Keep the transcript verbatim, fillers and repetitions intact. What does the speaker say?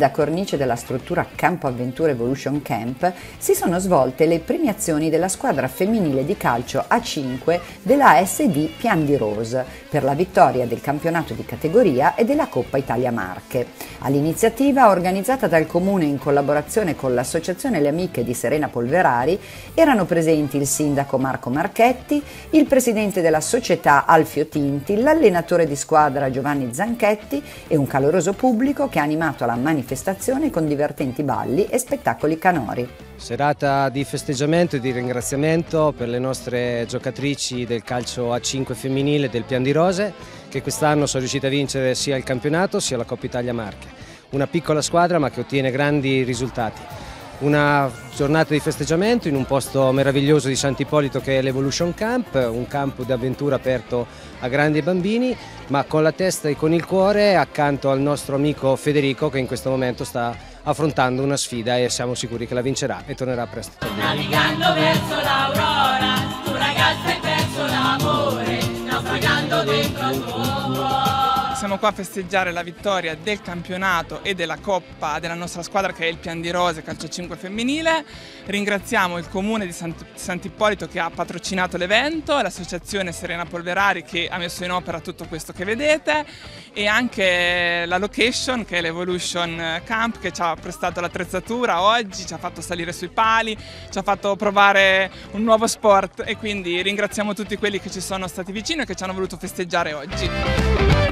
splendida cornice della struttura Campo Avventura Evolution Camp si sono svolte le premiazioni della squadra femminile di calcio A cinque della A S D Pian di Rose per la vittoria del campionato di categoria e della Coppa Italia Marche. All'iniziativa, organizzata dal Comune in collaborazione con l'Associazione Le Amiche di Serena Polverari, erano presenti il sindaco Marco Marchetti, il presidente della società Alfio Tinti, l'allenatore di squadra Giovanni Zanchetti e un caloroso pubblico che ha animato la manifestazione con divertenti balli e spettacoli canori. Serata di festeggiamento e di ringraziamento per le nostre giocatrici del calcio A cinque femminile del Pian di Rose, che quest'anno sono riuscite a vincere sia il campionato sia la Coppa Italia Marche. Una piccola squadra ma che ottiene grandi risultati. Una giornata di festeggiamento in un posto meraviglioso di Sant'Ippolito che è l'Evolution Camp, un campo di avventura aperto a grandi e bambini, ma con la testa e con il cuore accanto al nostro amico Federico, che in questo momento sta affrontando una sfida e siamo sicuri che la vincerà e tornerà presto. Navigando verso l'aurora, tu ragazza hai perso l'amore, naufragando dentro il tuo cuore. Siamo qua a festeggiare la vittoria del campionato e della Coppa della nostra squadra, che è il Pian di Rose Calcio cinque femminile. Ringraziamo il Comune di Sant'Ippolito che ha patrocinato l'evento, l'associazione Serena Polverari che ha messo in opera tutto questo che vedete, e anche la location che è l'Evolution Camp, che ci ha prestato l'attrezzatura oggi, ci ha fatto salire sui pali, ci ha fatto provare un nuovo sport, e quindi ringraziamo tutti quelli che ci sono stati vicini e che ci hanno voluto festeggiare oggi.